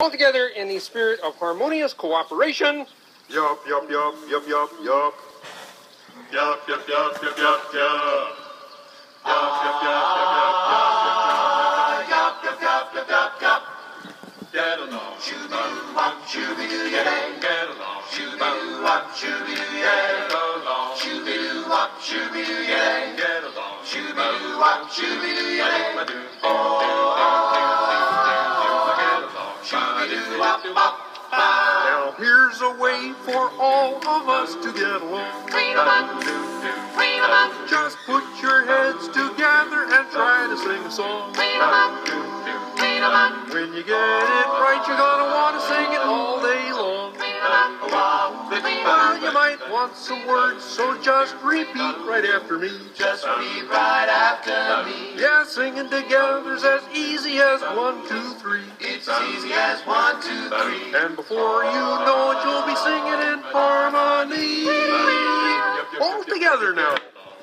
All together in the spirit of harmonious cooperation. Yup, yup, yup, yup, yup, yup. Yup, yup, yup, yup, yup, yup. Yup, yup, yup, yup, yup, yup, yup, yup, yup, yup, yup. Get along, shoo-doo-wop, shoo-be-doo-ya-dang. Get along, shoo-doo-wop, shoo-be-doo-ya-dang. Get along, shoo-be-doo-wop, shoo-be-doo-ya-dang. Get along, shoo-be-doo-wop, shoo-be-doo-ya-dang. Now here's a way for all of us to get along. Just put your heads together and try to sing a song. When you get it right, you're gonna want to sing it all day long. Well, you might want some words, so just repeat right after me. Just repeat right after me. Yeah, singing together's as easy as 1, 2, 3. It's as easy as 1, 2, 3. And before you know it, you'll be singing in harmony. All together now.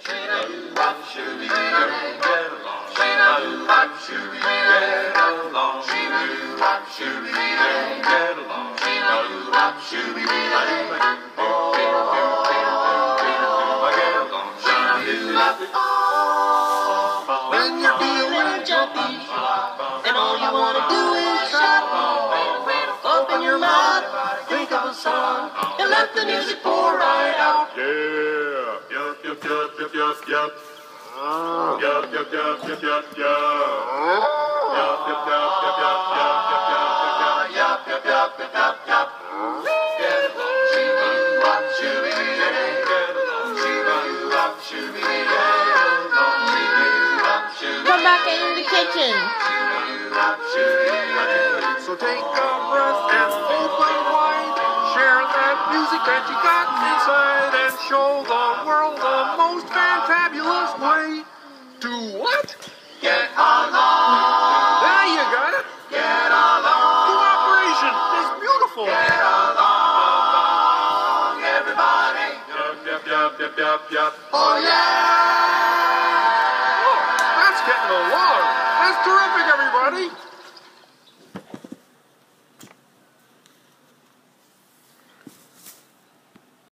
When you're feeling jumpy and all you want to do is shout, open your mouth, think of a song, and let the music pour right out. Yeah. Yup, yup, yup, yup, yup, yup. Yup, yup, yup, yup, yup, yup. Yup, yup, yup, yup, yup, yup, yup, yup, yup, yup, yup, yup, yup. Get along, shoo-be-doo-wop, shoo-be-doo-ya-dang. Get along, shoo-be-doo-wop, shoo-be-doo-ya-dang. Come back in the kitchen. So take a breath and open wide. Share that music that you got inside and show the world the most fantabulous way to what? Get along. There you got it. Get along. Cooperation is beautiful. Get along, everybody. Yup, yup, yup, yup, yup, yup. Oh, yeah. Oh, that's getting along. That's terrific, everybody.